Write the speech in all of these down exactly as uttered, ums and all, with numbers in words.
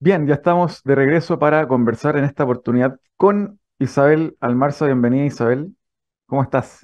Bien, ya estamos de regreso para conversar en esta oportunidad con Isabel Almarza. Bienvenida, Isabel. ¿Cómo estás?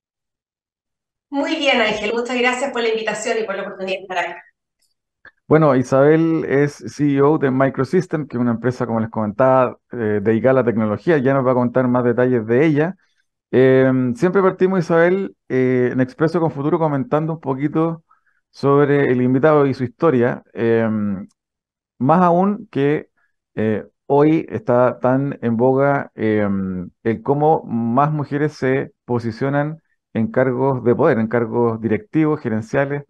Muy bien, Ángel, muchas gracias por la invitación y por la oportunidad de estar acá. Bueno, Isabel es C E O de Microsystem, que es una empresa, como les comentaba, eh, dedicada a la tecnología. Ya nos va a contar más detalles de ella. Em, siempre partimos, Isabel, eh, en Expreso con Futuro comentando un poquito sobre el invitado y su historia. Em, Más aún que eh, hoy está tan en boga em, el cómo más mujeres se posicionan en cargos de poder, en cargos directivos, gerenciales,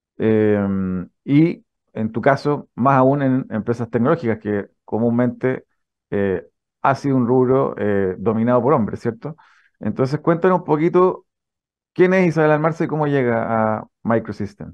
em, y en tu caso, más aún en empresas tecnológicas, que comúnmente eh, ha sido un rubro eh, dominado por hombres, ¿cierto? Entonces, cuéntanos un poquito quién es Isabel Almarza y cómo llega a Microsystem.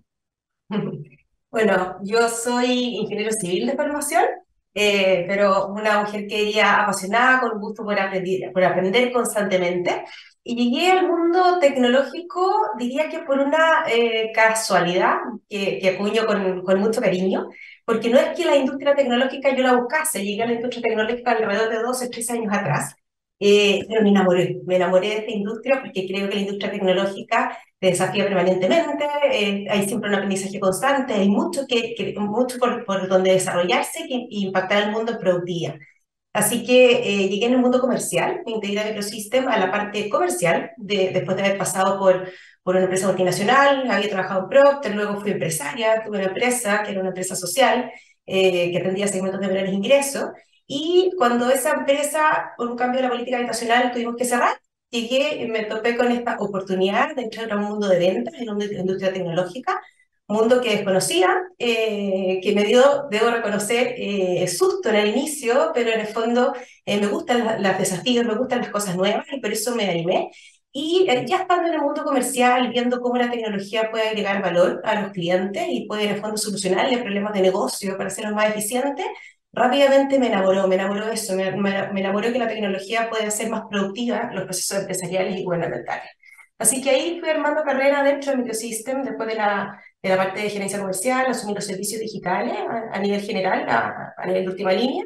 Bueno, yo soy ingeniero civil de formación, eh, pero una mujer que diría apasionada, con gusto por aprender, por aprender constantemente. Y llegué al mundo tecnológico, diría que por una eh, casualidad, que, que acuño con, con mucho cariño, porque no es que la industria tecnológica yo la buscase, llegué a la industria tecnológica alrededor de doce, trece años atrás, eh, pero me enamoré, me enamoré de esta industria porque creo que la industria tecnológica te desafía permanentemente, eh, hay siempre un aprendizaje constante, hay mucho, que, que mucho por, por donde desarrollarse que impactar al mundo en productividad. Así que eh, llegué en el mundo comercial, me integré a Microsystem a la parte comercial, de, después de haber pasado por, por una empresa multinacional, había trabajado en Procter, luego fui empresaria, tuve una empresa que era una empresa social, eh, que atendía segmentos de menores ingresos, y cuando esa empresa, por un cambio de la política habitacional, tuvimos que cerrar, llegué y me topé con esta oportunidad de entrar a un mundo de ventas, en una industria tecnológica, mundo que desconocía, eh, que me dio, debo reconocer, eh, susto en el inicio, pero en el fondo eh, me gustan los desafíos, me gustan las cosas nuevas y por eso me animé. Y eh, ya estando en el mundo comercial, viendo cómo la tecnología puede agregar valor a los clientes y puede en el fondo solucionarle problemas de negocio para hacerlos más eficientes, rápidamente me enamoró, me enamoró de eso, me, me, me enamoró que la tecnología puede hacer más productiva los procesos empresariales y gubernamentales. Así que ahí fui armando carrera dentro de Microsystem, después de la, de la parte de gerencia comercial, asumí los servicios digitales a, a nivel general, a, a nivel de última línea.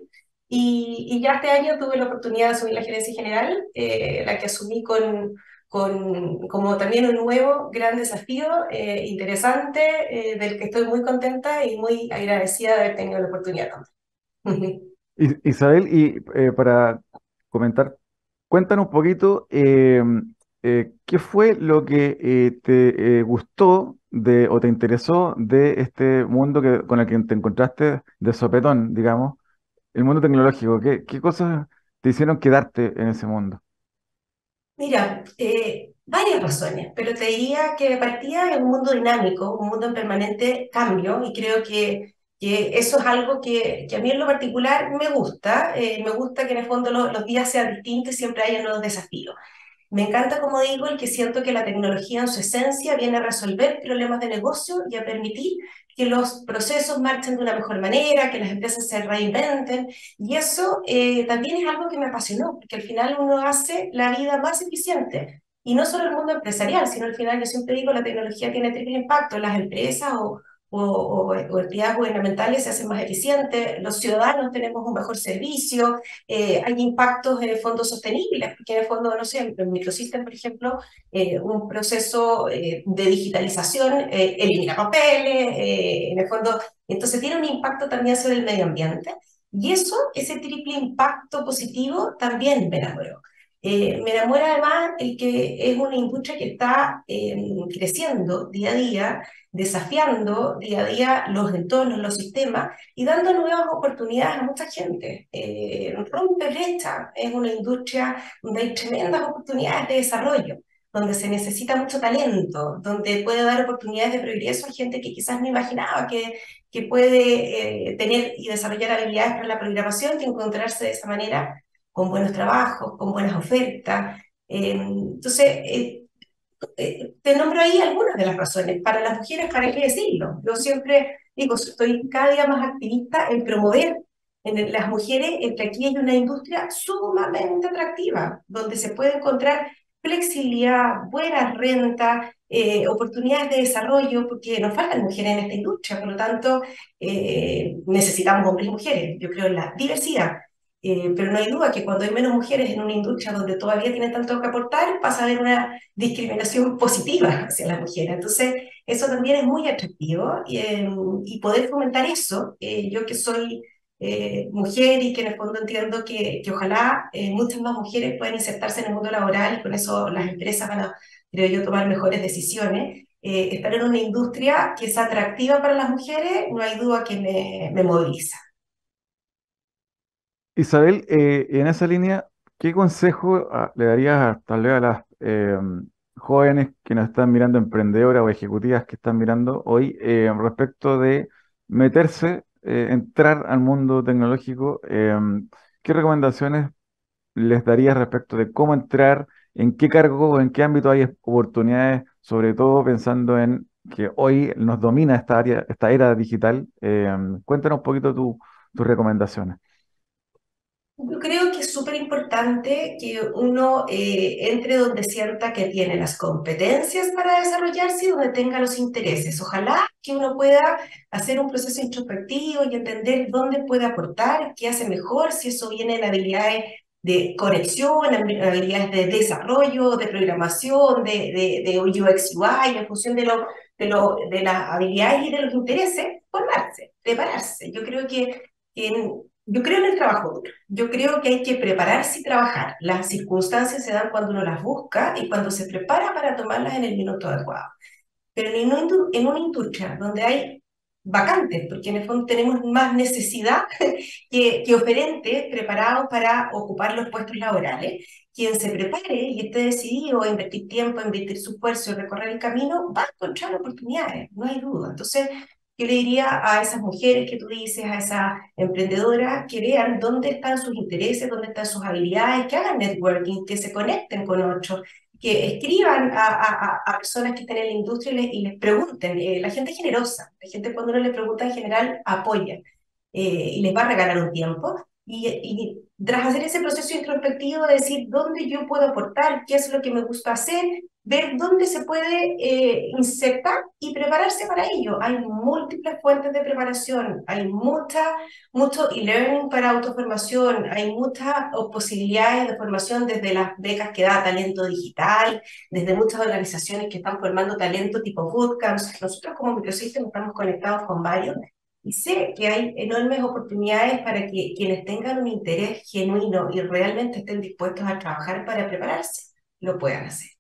Y, y ya este año tuve la oportunidad de asumir la gerencia general, eh, la que asumí con, con, como también un nuevo gran desafío eh, interesante, eh, del que estoy muy contenta y muy agradecida de haber tenido la oportunidad también. Is- Isabel, y eh, para comentar, cuéntanos un poquito eh, eh, qué fue lo que eh, te eh, gustó de, o te interesó de este mundo que, con el que te encontraste de sopetón, digamos, el mundo tecnológico. ¿Qué, qué cosas te hicieron quedarte en ese mundo? Mira, eh, varias razones, pero te diría que de partida es un mundo dinámico, un mundo en permanente cambio, y creo que, que eso es algo que, que a mí en lo particular me gusta. Eh, me gusta que en el fondo lo- los días sean distintos y siempre haya nuevos desafíos. Me encanta, como digo, el que siento que la tecnología en su esencia viene a resolver problemas de negocio y a permitir que los procesos marchen de una mejor manera, que las empresas se reinventen. Y eso eh, también es algo que me apasionó, porque al final uno hace la vida más eficiente. Y no solo el mundo empresarial, sino al final, yo siempre digo, la tecnología tiene triple impacto en las empresas o, o, o, o entidades gubernamentales se hacen más eficientes, los ciudadanos tenemos un mejor servicio, eh, hay impactos en el fondo sostenibles, porque en el fondo, no sé, en Microsystem, por ejemplo, eh, un proceso eh, de digitalización eh, elimina papeles, eh, en el fondo, entonces tiene un impacto también sobre el medio ambiente, y eso, ese triple impacto positivo, también me enamoró. Eh, me enamora además el que es una industria que está eh, creciendo día a día, desafiando día a día los entornos, los sistemas, y dando nuevas oportunidades a mucha gente. Eh, rompe brecha, es una industria donde hay tremendas oportunidades de desarrollo, donde se necesita mucho talento, donde puede dar oportunidades de progreso a gente que quizás no imaginaba que, que puede eh, tener y desarrollar habilidades para la programación y encontrarse de esa manera con buenos trabajos, con buenas ofertas. Eh, entonces, eh, eh, te nombro ahí algunas de las razones. Para las mujeres, ¿para qué decirlo? Yo siempre digo, estoy cada día más activista en promover en las mujeres, en que aquí hay una industria sumamente atractiva, donde se puede encontrar flexibilidad, buena renta, eh, oportunidades de desarrollo, porque nos faltan mujeres en esta industria, por lo tanto, eh, necesitamos hombres y mujeres. Yo creo en la diversidad. Eh, pero no hay duda que cuando hay menos mujeres en una industria donde todavía tienen tanto que aportar, pasa a haber una discriminación positiva hacia las mujeres. Entonces, eso también es muy atractivo y, eh, y poder fomentar eso, eh, yo que soy eh, mujer y que en el fondo entiendo que, que ojalá eh, muchas más mujeres puedan insertarse en el mundo laboral y con eso las empresas van a, creo yo, tomar mejores decisiones. Eh, estar en una industria que es atractiva para las mujeres, no hay duda que me, me moviliza. Isabel, eh, en esa línea, ¿qué consejo ah, le darías a, tal vez a las eh, jóvenes que nos están mirando, emprendedoras o ejecutivas que están mirando hoy, eh, respecto de meterse, eh, entrar al mundo tecnológico? Eh, ¿qué recomendaciones les darías respecto de cómo entrar, en qué cargo o en qué ámbito hay oportunidades, sobre todo pensando en que hoy nos domina esta área, esta era digital? Eh, cuéntanos un poquito tu- tus recomendaciones. Yo creo que es súper importante que uno eh, entre donde sienta que tiene las competencias para desarrollarse y donde tenga los intereses. Ojalá que uno pueda hacer un proceso introspectivo y entender dónde puede aportar, qué hace mejor, si eso viene en habilidades de conexión, en habilidades de desarrollo, de programación, de, de, de U X U I, en función de, lo, de, lo, de las habilidades y de los intereses, formarse, prepararse. Yo creo que en, yo creo en el trabajo duro. Yo creo que hay que prepararse y trabajar. Las circunstancias se dan cuando uno las busca y cuando se prepara para tomarlas en el minuto adecuado. Pero en una, en una industria donde hay vacantes, porque en el fondo tenemos más necesidad que, que oferentes preparados para ocupar los puestos laborales, quien se prepare y esté decidido a invertir tiempo, a invertir su esfuerzo, a recorrer el camino, va a encontrar oportunidades, no hay duda. Entonces, yo le diría a esas mujeres que tú dices, a esas emprendedoras, que vean dónde están sus intereses, dónde están sus habilidades, que hagan networking, que se conecten con otros, que escriban a, a, a personas que estén en la industria y les, y les pregunten. Eh, la gente es generosa, la gente cuando uno le pregunta en general apoya eh, y les va a regalar un tiempo. Y, y tras hacer ese proceso introspectivo de decir dónde yo puedo aportar, qué es lo que me gusta hacer, ver dónde se puede eh, insertar y prepararse para ello. Hay múltiples fuentes de preparación, hay mucha, mucho e-learning para autoformación, hay muchas posibilidades de formación desde las becas que da Talento Digital, desde muchas organizaciones que están formando talento tipo bootcamps. Nosotros como Microsystem estamos conectados con varios y sé que hay enormes oportunidades para que quienes tengan un interés genuino y realmente estén dispuestos a trabajar para prepararse, lo puedan hacer.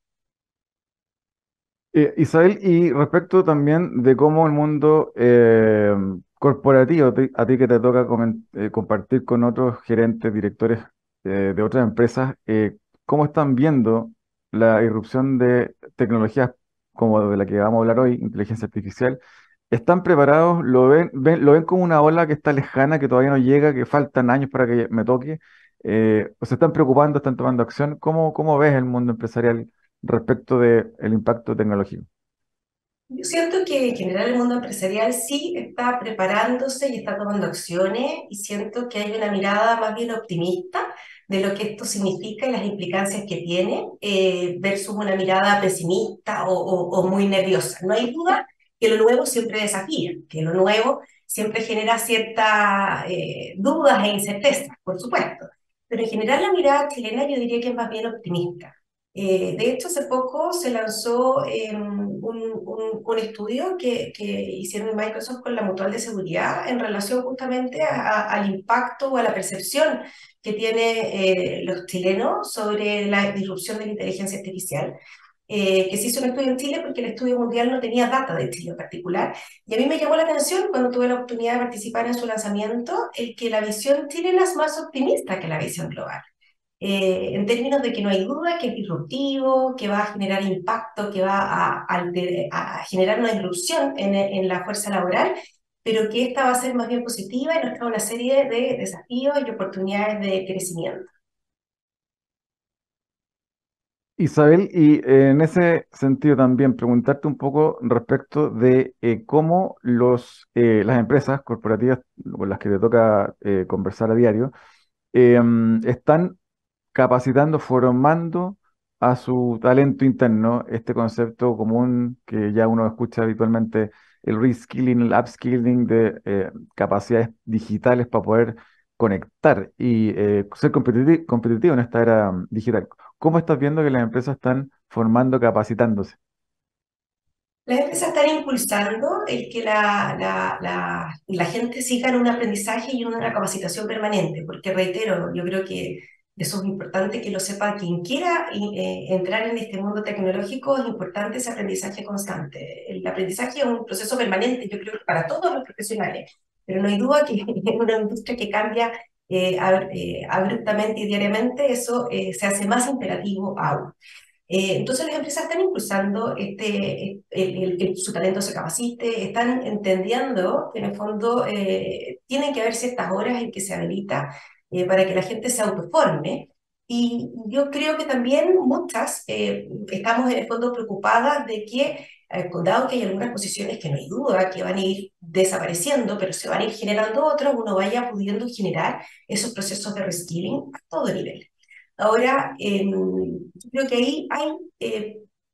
Eh, Isabel, y respecto también de cómo el mundo eh, corporativo, ti- a ti que te toca comen- eh, compartir con otros gerentes, directores eh, de otras empresas, eh, ¿cómo están viendo la irrupción de tecnologías como de la que vamos a hablar hoy, inteligencia artificial? ¿Están preparados? ¿Lo ven, ven- lo ven como una ola que está lejana, que todavía no llega, que faltan años para que me toque? Eh, ¿o se están preocupando, están tomando acción? ¿Cómo, cómo ves el mundo empresarial respecto del impacto tecnológico? Yo siento que en general el mundo empresarial sí está preparándose y está tomando acciones y siento que hay una mirada más bien optimista de lo que esto significa y las implicancias que tiene eh, versus una mirada pesimista o, o, o muy nerviosa. No hay duda que lo nuevo siempre desafía, que lo nuevo siempre genera ciertas eh, dudas e incertezas, por supuesto. Pero en general la mirada chilena yo diría que es más bien optimista. Eh, de hecho, hace poco se lanzó eh, un, un, un, estudio que, que hicieron en Microsoft con la Mutual de Seguridad en relación justamente a, a, al impacto o a la percepción que tienen eh, los chilenos sobre la disrupción de la inteligencia artificial. Eh, que se hizo un estudio en Chile porque el estudio mundial no tenía data de Chile en particular. Y a mí me llamó la atención cuando tuve la oportunidad de participar en su lanzamiento, el que la visión chilena es más optimista que la visión global eh, en términos de que no hay duda que es disruptivo, que va a generar impacto, que va a, alter, a generar una disrupción en, en, la fuerza laboral, pero que esta va a ser más bien positiva y nos trae una serie de desafíos y oportunidades de crecimiento. Isabel, y eh, en ese sentido también preguntarte un poco respecto de eh, cómo los, eh, las empresas corporativas con las que te toca eh, conversar a diario eh, están capacitando, formando a su talento interno, este concepto común que ya uno escucha habitualmente, el reskilling, el upskilling de eh, capacidades digitales para poder conectar y eh, ser competiti- competitivo en esta era mm, digital. ¿Cómo estás viendo que las empresas están formando, capacitándose? Las empresas están impulsando el que la, la, la, la gente siga en un aprendizaje y en una capacitación permanente, porque reitero, yo creo que eso es importante que lo sepa quien quiera eh, entrar en este mundo tecnológico, es importante ese aprendizaje constante. El aprendizaje es un proceso permanente, yo creo que para todos los profesionales, pero no hay duda que en una industria que cambia eh, ab- eh, abruptamente y diariamente, eso eh, se hace más imperativo aún. Eh, entonces las empresas están impulsando este, el, el- que su talento se capacite, están entendiendo que en el fondo eh, tienen que haber ciertas horas en que se habilita eh, para que la gente se autoforme. Y yo creo que también muchas eh, estamos en el fondo preocupadas de que, eh, dado que hay algunas posiciones que no hay duda que van a ir desapareciendo, pero se van a ir generando otras, uno vaya pudiendo generar esos procesos de reskilling a todo nivel. Ahora, eh, yo creo que ahí hay, eh,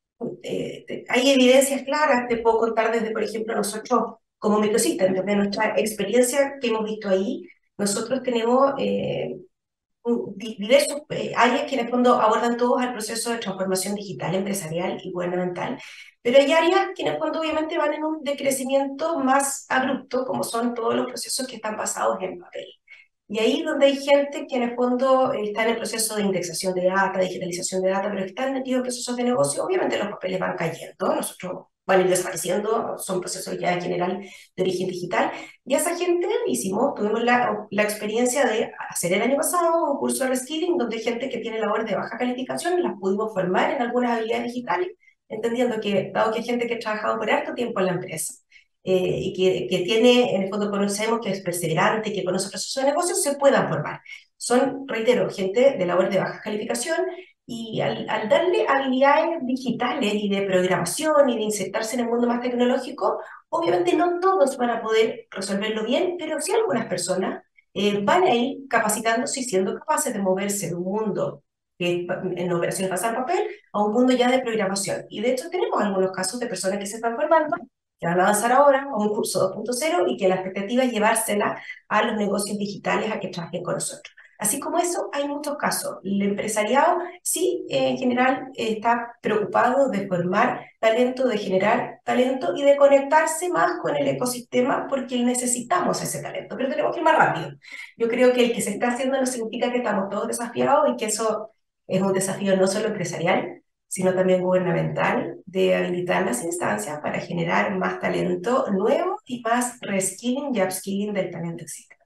eh, hay evidencias claras. Te puedo contar desde, por ejemplo, nosotros como Microsystem, desde nuestra experiencia que hemos visto ahí, nosotros tenemos eh, un- di- diversos eh, áreas que en el fondo abordan todos el proceso de transformación digital, empresarial y gubernamental, pero hay áreas que en el fondo obviamente van en un decrecimiento más abrupto, como son todos los procesos que están basados en papel. Y ahí donde hay gente que en el fondo eh, está en el proceso de indexación de data, digitalización de data, pero que están metidos en procesos de negocio, obviamente los papeles van cayendo, nosotros van a ir desapareciendo, son procesos ya en general de origen digital. Y a esa gente hicimos, tuvimos la, la experiencia de hacer el año pasado un curso de reskilling donde gente que tiene labores de baja calificación las pudimos formar en algunas habilidades digitales, entendiendo que, dado que hay gente que ha trabajado por harto tiempo en la empresa, eh, y que, que tiene, en el fondo conocemos que es perseverante, que conoce procesos de negocio, se puedan formar. Son, reitero, gente de labor de baja calificación y al, al darle habilidades digitales y de programación y de insertarse en el mundo más tecnológico, obviamente no todos van a poder resolverlo bien, pero sí algunas personas eh, van a ir capacitándose y siendo capaces de moverse de un mundo que en operaciones pasan papel a un mundo ya de programación. Y de hecho tenemos algunos casos de personas que se están formando que van a avanzar ahora a un curso dos punto cero y que la expectativa es llevársela a los negocios digitales a que trabajen con nosotros. Así como eso, hay muchos casos. El empresariado sí, eh, en general, eh, está preocupado de formar talento, de generar talento y de conectarse más con el ecosistema porque necesitamos ese talento, pero tenemos que ir más rápido. Yo creo que el que se está haciendo no significa que estamos todos desafiados y que eso es un desafío no solo empresarial, sino también gubernamental, de habilitar las instancias para generar más talento nuevo y más reskilling y upskilling del talento existente.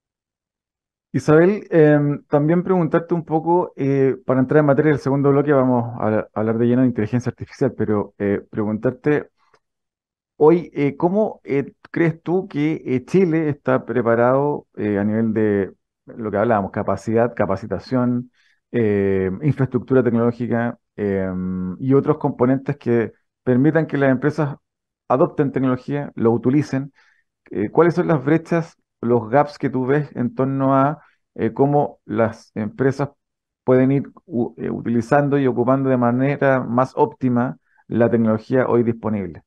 Isabel, em, también preguntarte un poco, eh, para entrar en materia del segundo bloque, vamos a, a hablar de lleno de inteligencia artificial, pero eh, preguntarte hoy, eh, ¿cómo eh, crees tú que eh, Chile está preparado eh, a nivel de lo que hablábamos, capacidad, capacitación, eh, infraestructura tecnológica em, y otros componentes que permitan que las empresas adopten tecnología, lo utilicen? Eh, ¿cuáles son las brechas, los gaps que tú ves en torno a eh, cómo las empresas pueden ir u- eh, utilizando y ocupando de manera más óptima la tecnología hoy disponible?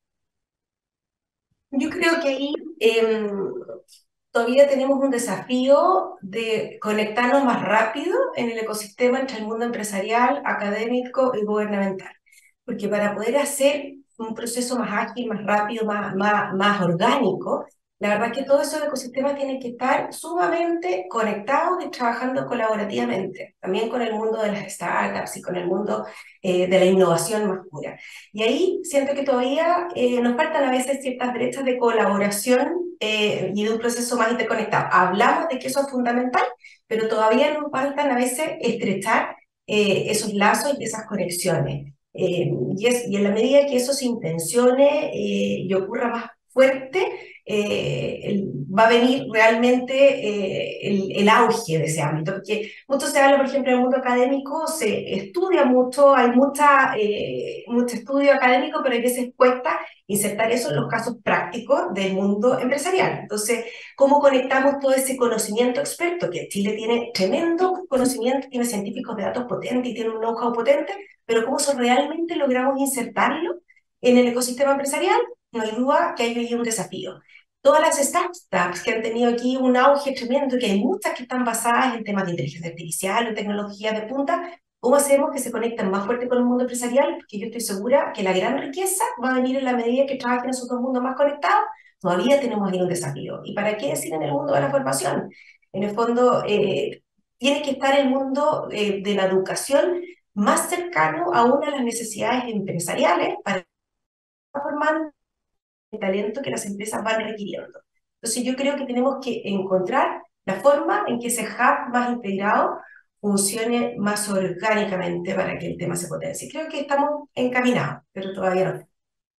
Yo creo que ahí eh, todavía tenemos un desafío de conectarnos más rápido en el ecosistema entre el mundo empresarial, académico y gubernamental. Porque para poder hacer un proceso más ágil, más rápido, más, más, más orgánico, la verdad es que todos esos ecosistemas tienen que estar sumamente conectados y trabajando colaborativamente, también con el mundo de las startups y con el mundo eh, de la innovación más pura. Y ahí siento que todavía eh, nos faltan a veces ciertas brechas de colaboración eh, y de un proceso más interconectado. Hablamos de que eso es fundamental, pero todavía nos faltan a veces estrechar eh, esos lazos y esas conexiones. Eh, y, es, y en la medida que eso se intencione eh, y ocurra más fuerte, eh, el, va a venir realmente eh, el, el auge de ese ámbito, porque mucho se habla, por ejemplo, en el mundo académico, se estudia mucho, hay mucha, eh, mucho estudio académico, pero a veces cuesta insertar eso en los casos prácticos del mundo empresarial. Entonces, ¿cómo conectamos todo ese conocimiento experto? Que Chile tiene tremendo conocimiento, tiene científicos de datos potentes y tiene un know-how potente, pero ¿cómo eso realmente logramos insertarlo en el ecosistema empresarial? No hay duda que hay un desafío. Todas las startups que han tenido aquí un auge tremendo, que hay muchas que están basadas en temas de inteligencia artificial o tecnologías de punta, ¿cómo hacemos que se conecten más fuerte con el mundo empresarial? Porque yo estoy segura que la gran riqueza va a venir en la medida que trabajen esos dos mundos más conectados. Todavía tenemos ahí un desafío. ¿Y para qué decir en el mundo de la formación? En el fondo, eh, tiene que estar el mundo eh, de la educación más cercano a una de las necesidades empresariales para formar el talento que las empresas van requiriendo. Entonces yo creo que tenemos que encontrar la forma en que ese hub más integrado funcione más orgánicamente para que el tema se potencie. Creo que estamos encaminados, pero todavía no.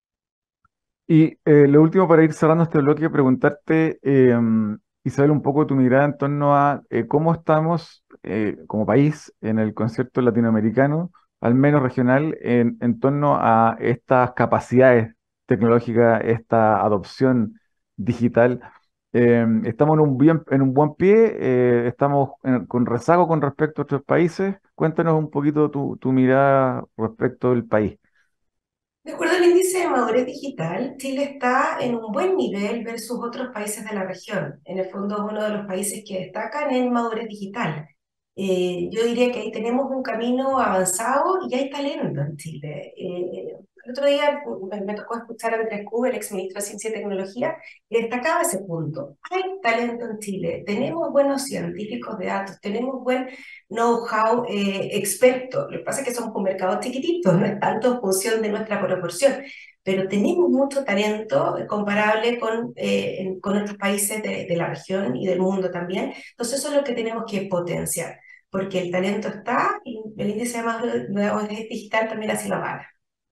Y eh, lo último para ir cerrando este bloque, preguntarte, eh, Isabel, un poco tu mirada en torno a eh, cómo estamos eh, como país en el concierto latinoamericano, al menos regional, en, en torno a estas capacidades tecnológicas, esta adopción digital. Eh, ¿estamos en un, bien, en un buen pie? Eh, ¿estamos en- con rezago con respecto a otros países? Cuéntanos un poquito tu, tu mirada respecto del país. De acuerdo al índice de madurez digital, Chile está en un buen nivel versus otros países de la región. En el fondo es uno de los países que destacan en madurez digital. Eh, yo diría que ahí tenemos un camino avanzado y hay talento en Chile. Eh, el otro día me, me tocó escuchar a Andrés Kuhn, el exministro de Ciencia y Tecnología, y destacaba ese punto. Hay talento en Chile, tenemos buenos científicos de datos, tenemos buen know-how eh, experto. Lo que pasa es que somos un mercado chiquitito, no es tanto en función de nuestra proporción, pero tenemos mucho talento comparable con, eh, con otros países de, de la región y del mundo también. Entonces eso es lo que tenemos que potenciar, porque el talento está y el índice de madurez digital también así lo avala.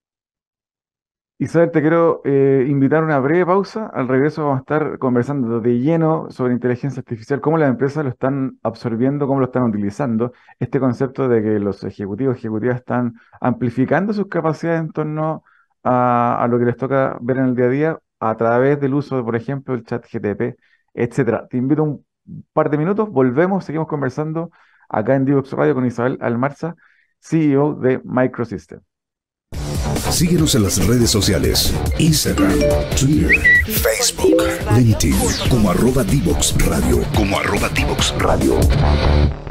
Isabel, te quiero eh, invitar a una breve pausa. Al regreso vamos a estar conversando de lleno sobre inteligencia artificial, cómo las empresas lo están absorbiendo, cómo lo están utilizando. Este concepto de que los ejecutivos, ejecutivas están amplificando sus capacidades en torno a, a lo que les toca ver en el día a día a través del uso de, por ejemplo, el chat G T P, etcétera. Te invito un par de minutos, volvemos, seguimos conversando acá en Divox Radio con Isabel Almarza, C E O de Microsystem. Síguenos en las redes sociales, Instagram, Twitter, Facebook, LinkedIn, como arroba Divox Radio, como arroba Divox Radio.